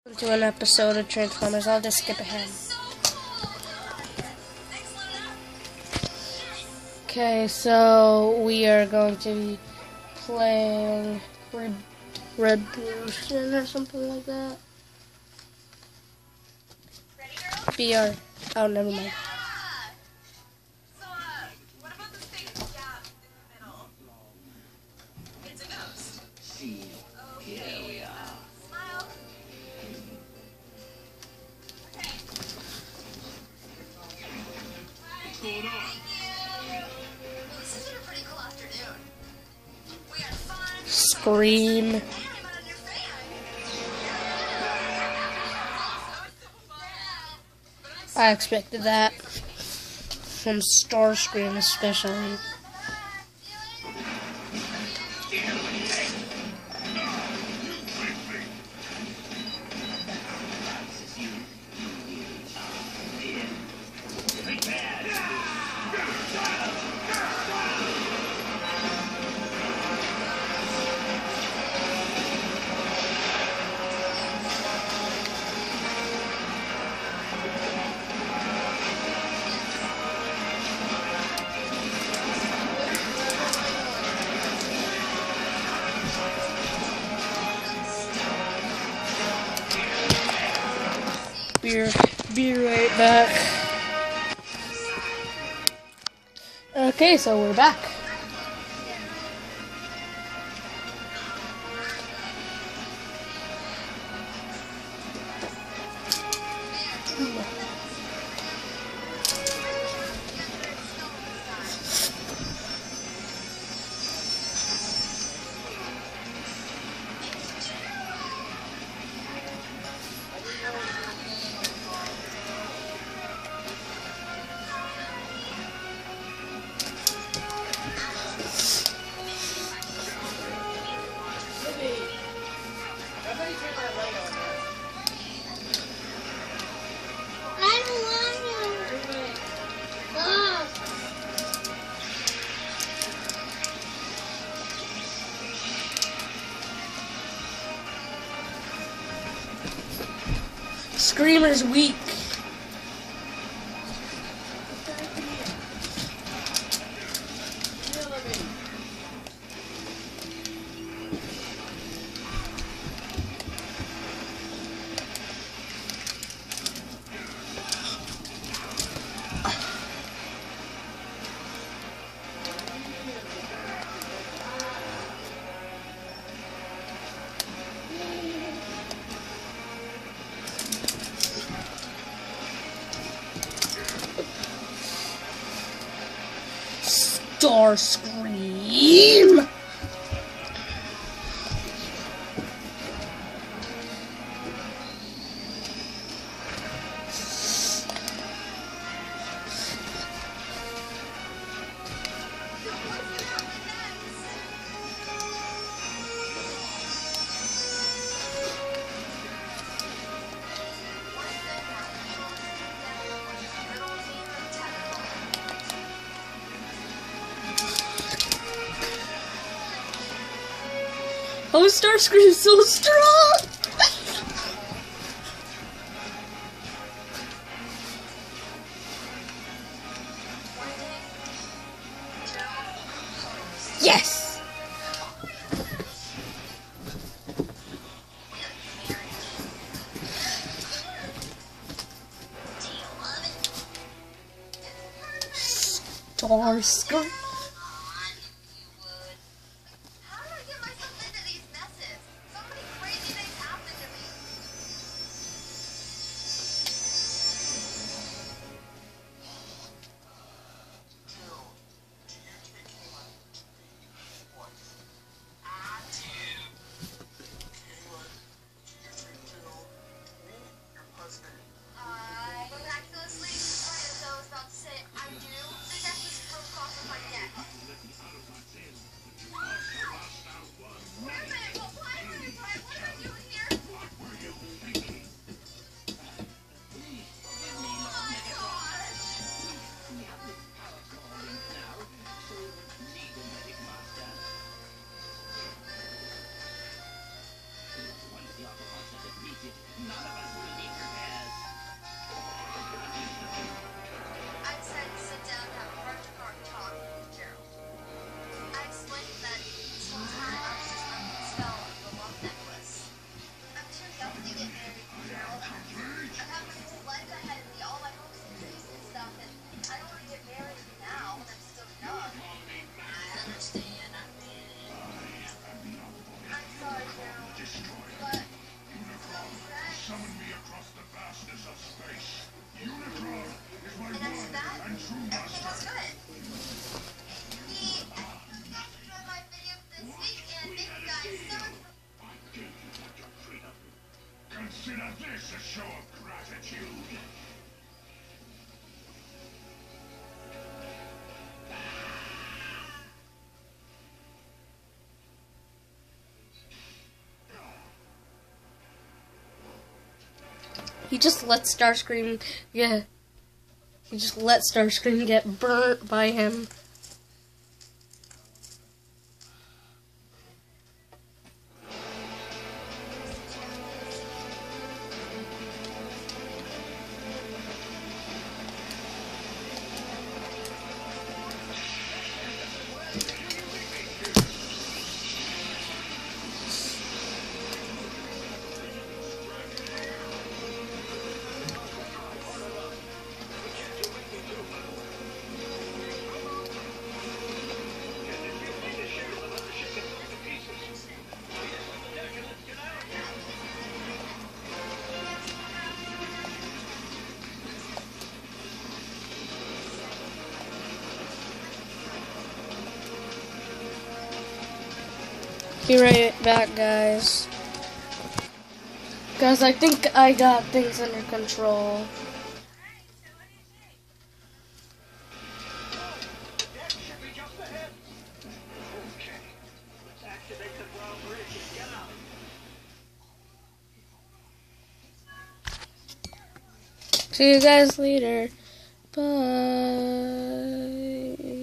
To an episode of Transformers. I'll just skip ahead. Okay, so we are going to be playing Revolution or something like that. BR. Oh, never mind. Scream. I expected that from Starscream especially. Be right back. Okay, so we're back. Screamer's weak. Starscream! Oh, Starscream's so strong! Yes! Starscream. Consider this a show of gratitude. He just let Starscream get burnt by him. Be right back, guys. Guys, I think I got things under control. See you guys later. Bye.